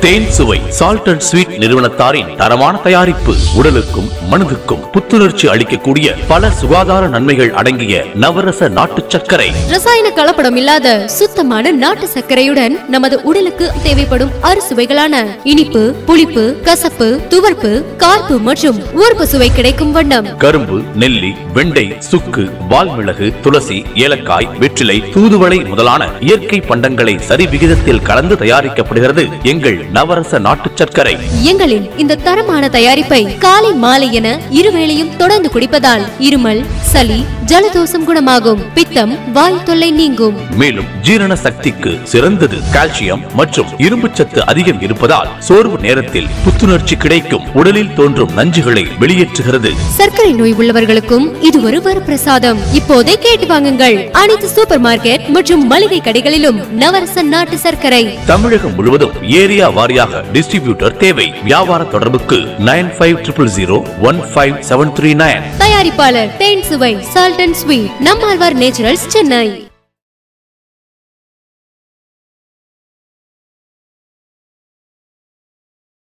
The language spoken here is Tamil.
தேன் சுவை சால்ட் அண்ட் ஸ்வீட் நிறுவனத்தாரின் தரமான தயாரிப்பு. உடலுக்கும் மனதுக்கும் புத்துணர்ச்சி அளிக்கக்கூடிய பல சுகாதார நன்மைகள் அடங்கிய நவரச நாட்டு சர்க்கரை. ரசாயன கலப்படம் இல்லாத சுத்தமான நாட்டு சர்க்கரையுடன் நமது உடலுக்கு தேவைப்படும் அறுசுவைகளான இனிப்பு, புளிப்பு, கசப்பு, துவர்ப்பு, கார்ப்பு மற்றும் ஊர்ப்பு சுவை கிடைக்கும் வண்ணம் கரும்பு, நெல்லி, வெண்டை, சுக்கு, வால்மிளகு, துளசி, ஏலக்காய், வெற்றிலை, தூதுவளை முதலான இயற்கை பண்டங்களை சரி விகிதத்தில் கலந்து தயாரிக்கப்படுகிறது எங்கள் நவரச நாட்டு சர்க்கரை. எங்களின் இந்த தரமான தயாரிப்பை காலை மாலை என இருவேளையும் தொடர்ந்து குடிப்பதால் இருமல், சளி, ஜலதோஷம் குணமாகும். பித்தம், வாய் தொல்லை நீங்கும். மேலும் ஜீரண சக்திக்கு சிறந்தது. கால்சியம் மற்றும் இரும்பு சத்து அதிகம் இருப்பதால் சோர்வு நேரத்தில் புத்துணர்ச்சி கிடைக்கும். உடலில் தோன்றும் நஞ்சுகளை வெளியேற்றுகிறது. சர்க்கரை நோய் உள்ளவர்களுக்கும் இது ஒரு வரப்பிரசாதம். இப்போதே கேட்டு வாங்குங்கள். அனைத்து சூப்பர் மார்க்கெட் மற்றும் மளிகை கடைகளிலும் நவரச நாட்டு சர்க்கரை. தமிழகம் முழுவதும் ஏரியா வாரியாக டிஸ்ட்ரிபியூட்டர் தேவை. வியாபார தொடர்புக்கு 9500015739. தயாரிப்பாளர் தேன் சுவை salt and sweet, Nammalvar naturals, Chennai.